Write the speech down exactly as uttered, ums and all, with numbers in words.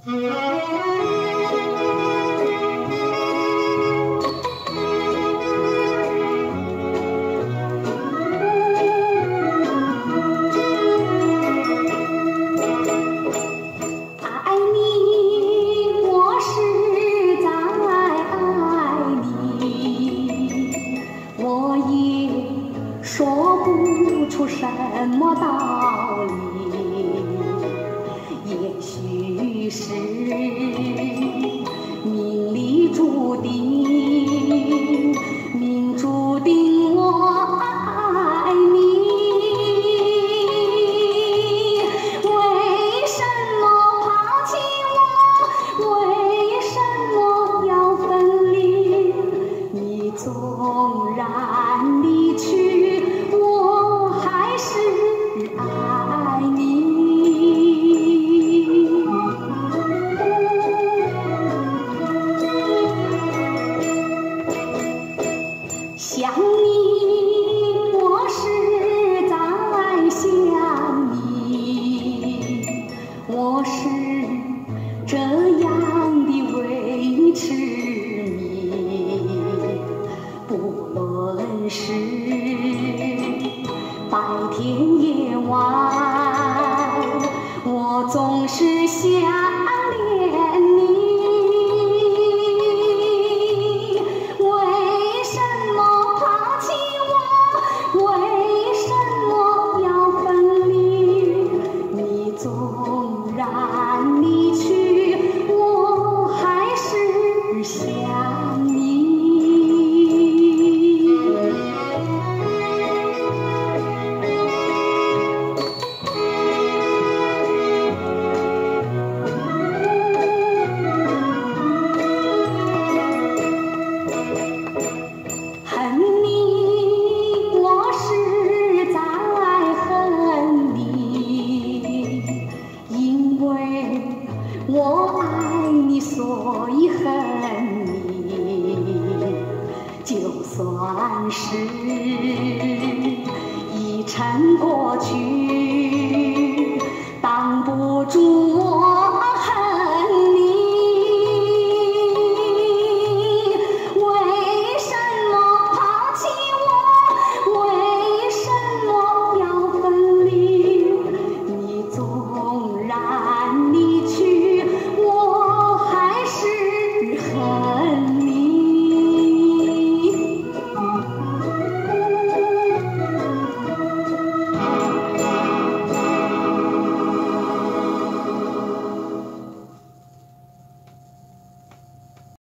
说不出什么道理，也许是命里注定，命注定我爱你。为什么抛弃我？为什么要分离？你纵然离去，爱你，想你，我实在想你，我是这样的维持你，不论是白天夜晚，我总是想念你。为什么抛弃我？为什么要分离？你纵然离去，我还是想你。我爱你，所以恨你，就算是已成过去。